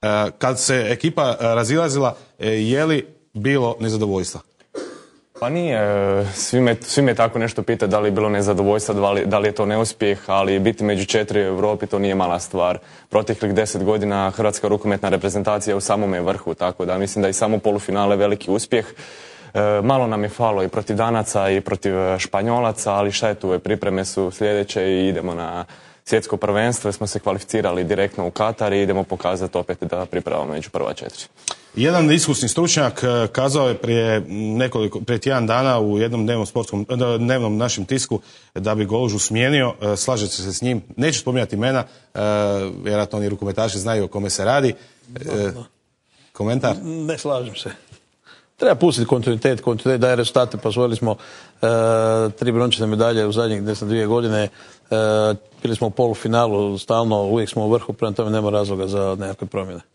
Kad se ekipa razilazila, je li bilo nezadovoljstva? Pa nije. Svi me tako nešto pita da li je bilo nezadovoljstva, da li je to neuspjeh, ali biti među 4 u Europi to nije mala stvar. Proteklih 10 godina hrvatska rukometna reprezentacija u samome vrhu, tako da mislim da i samo polufinale veliki uspjeh. Malo nam je falo i protiv Danaca i protiv Španjolaca, ali šta je tu, pripreme su sljedeće i idemo na svjetsko prvenstvo, smo se kvalificirali direktno u Katar i idemo pokazati opet da pripremamo među prva 4. Jedan iskusni stručnjak kazao je prije tjedan dana u jednom dnevnom našem tisku da bi Golužu smijenio. Slažete se s njim? Neću spominjati imena, vjerojatno oni rukometaši znaju o kome se radi. Komentar? Ne slažem se. Treba pustiti kontinuitet daje rezultate, pa osvojili smo 3 brončane medalje u zadnjih 2 godine, bili smo u polufinalu stalno, uvijek smo u vrhu, prema tome nema razloga za nekakve promjene.